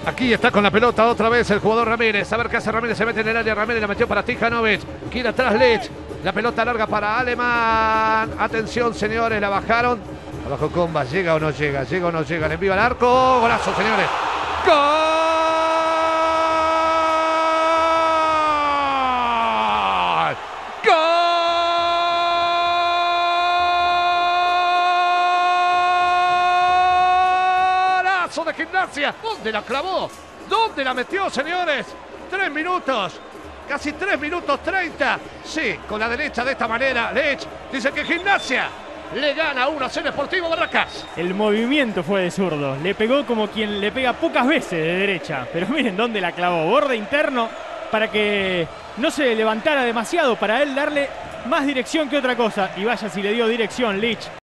Aquí está con la pelota otra vez el jugador Ramírez. A ver qué hace Ramírez. Se mete en el área. Ramírez la metió para Tijanovic. Quiere atrás Lich. La pelota larga para Alemán. Atención, señores. La bajaron. Abajo Comba. ¿Llega o no llega? ¿Llega o no llega? Le envía al arco. Golazo, señores. ¡Gol! De Gimnasia. ¿Dónde la clavó? ¿Dónde la metió, señores? 3 minutos. Casi 3 minutos 30. Sí, con la derecha de esta manera. Lech dice que Gimnasia le gana 1-0 Sportivo Barracas. El movimiento fue de zurdo. Le pegó como quien le pega pocas veces de derecha. Pero miren dónde la clavó. Borde interno para que no se levantara demasiado. Para él darle más dirección que otra cosa. Y vaya si le dio dirección Lich.